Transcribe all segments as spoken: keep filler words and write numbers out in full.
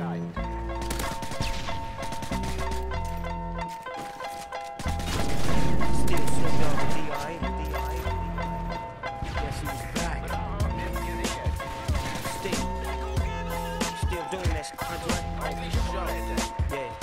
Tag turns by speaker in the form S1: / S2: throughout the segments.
S1: Still Snoop Dogg and D R E, D R E. Guess who's back? Still, still doing that shit, Andre? Yeah.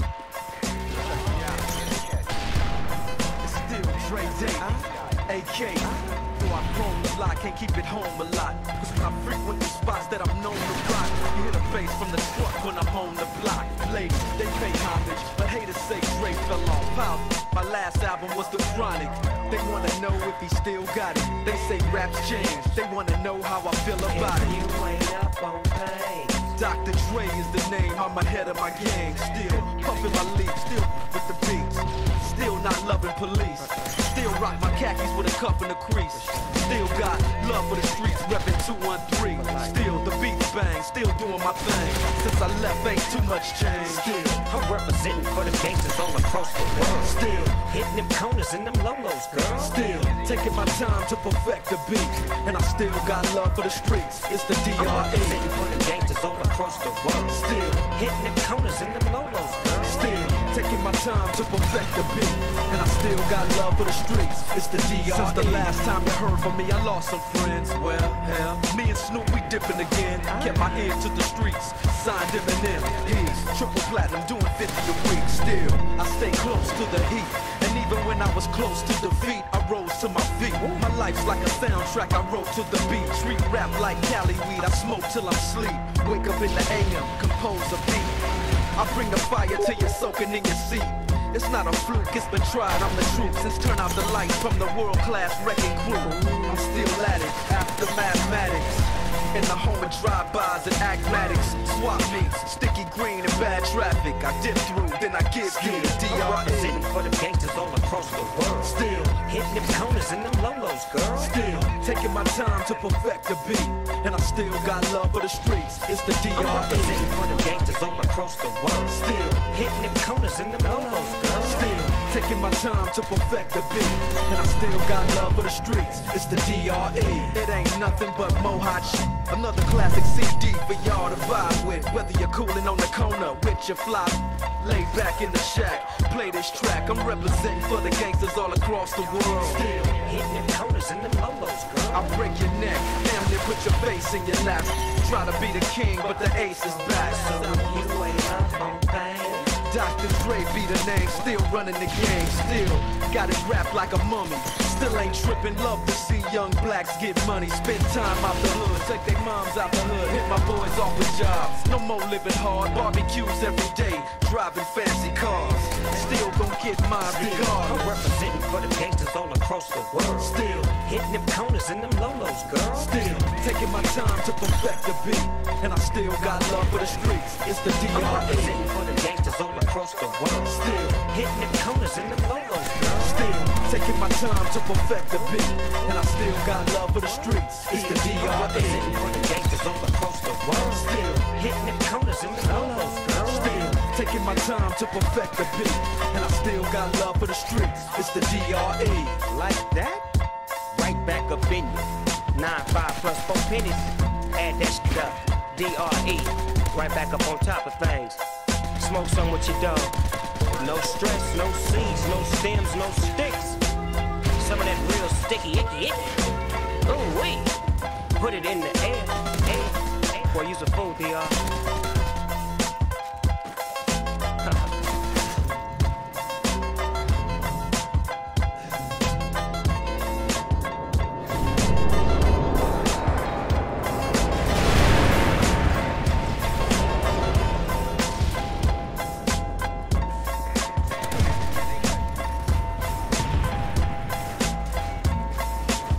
S2: It's still Dre Day, A K. Though I've grown a lot, can't keep it home a lot. Cause when I frequent the spots that I'm known to rock, you hear the bass from the truck when I'm on the block. Ladies, they pay homage, but haters say Dre fell off. Pow, my last album was The Chronic. They wanna know if he still got it. They say raps change, they wanna know how I feel about it.
S1: You ain't up on pain.
S2: Doctor Dre is the name, I'm ahead of my gang. Still pumping my leaf, still with the beats. Still not loving police. Still rock my khakis with a cuff and a crease. Still got love for the streets, reppin' two one three. Still the beats bang, still doing my thing. Since I left, ain't too much change. Still,
S1: I'm representing for the gangsters all across the world.
S2: still,
S1: Hitting them corners and them lolos, girl.
S2: still taking my time to perfect the beat. And I still got love for the streets. It's the D
S1: I'm
S2: R E.
S1: representing for the gangsters all across the world.
S2: Still,
S1: Hitting them corners and them lolos, girl.
S2: still taking my time to perfect the beat. And I still got love for the streets. It's the D R E. Since the last time you heard from me, I lost some friends. Well, hell, me and Snoop, we dipping again. Kept my ear to the streets. Signed Eminem. He's triple platinum, doing fifty a week. Still, I stay close to the heat. And even when I was close to defeat, I rose to my feet. My life's like a soundtrack I wrote to the beat. Street rap like Cali weed. I smoke till I'm sleep. Wake up in the A M, compose a beat. I bring the fire till you're soaking in your seat. It's not a fluke, it's been tried, I'm the truth. Since turn out the lights from the world-class wrecking crew, I'm still at it, after mathematics. In the home of drive-bys and acmatics, swap meets, sticky green and bad traffic. I dip through, then I give you the D
S1: I'm
S2: R E.
S1: representing for the gangsters all across the world.
S2: Still,
S1: Hitting them corners and them lolos, girl.
S2: still taking my time to perfect the beat. And I still got love for the streets. It's the D
S1: I'm
S2: R E.
S1: representing for the gangsters all across the world.
S2: Still,
S1: Hitting them corners and them lolos, girl.
S2: still taking my time to perfect the beat. And I still got love for the streets. It's the D R E. It ain't nothing but mohawk shit. Another classic C D for y'all to vibe with. Whether you're coolin' on the corner with your fly, lay back in the shack, play this track. I'm representing for the gangsters all across the world. Still,
S1: Hitting them corners and them lolos, girl.
S2: I break your neck, damn near put your face in your lap. Try to be the king, but the ace is back.
S1: So you ain't up on pain.
S2: Doctor Dre be the name, still running the game, still got it wrapped like a mummy. Still ain't tripping, love to see young blacks get money. Spend time out the hood, take their moms out the hood, hit my boys off with jobs. No more living hard, barbecues every day, driving fancy cars. Still gon' get mine
S1: I'm
S2: regardless.
S1: representing for the gangsters all across the world.
S2: Still,
S1: Hitting them corners and them lolos, girl.
S2: still taking my time to perfect the beat. And I still got love for the streets. It's the D
S1: I'm
S2: R E.
S1: representing for the gangsters all across the world.
S2: Still,
S1: Hitting them corners and them lolos, girl.
S2: still taking my time to perfect the beat. And I still got love for the streets. It's the D
S1: I'm
S2: R E.
S1: representing for the gangsters all across the world.
S2: Still,
S1: Hitting them corners and them lolos, girl.
S2: still taking my time to perfect the beat. And I still got love for the streets. It's the D R E.
S1: Like that? Right back up in you. Nine, five plus four pennies. Add that shit up. D R E. Right back up on top of things. Smoke some with your dog. No stress, no seeds, no stems, no sticks. Some of that real sticky, icky, icky. Ooh, wait. Put it in the air, air, air. Boy, use a fool, D R.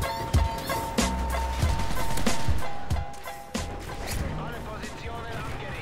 S3: Alle Positionen abgerichtet.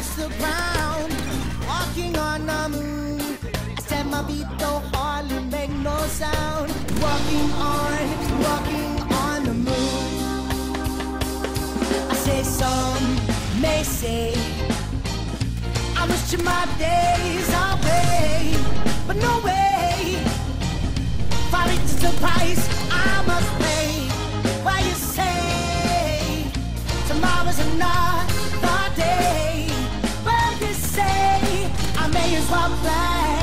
S3: touch the ground, walking on the moon. I said my feet don't hardly make no sound. Walking on, walking on the moon. I say some may say I wish my days away, but no way. For it's the price I must pay. Why you say tomorrow's another day? Well, you say I may as well play.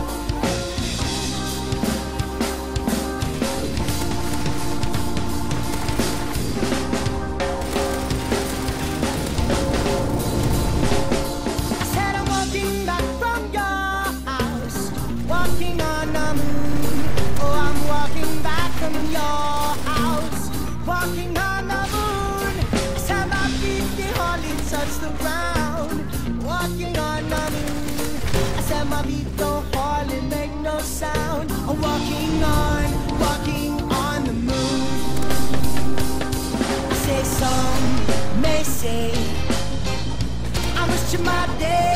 S3: I said I'm walking back from your house, walking on the moon. Oh, I'm walking back from your house, walking on the moon. I said my feet they hardly touch the ground, walking on the moon. I said my feet don't hardly make no sound. I'm walking on, walking on the moon. I say some may say I wish my day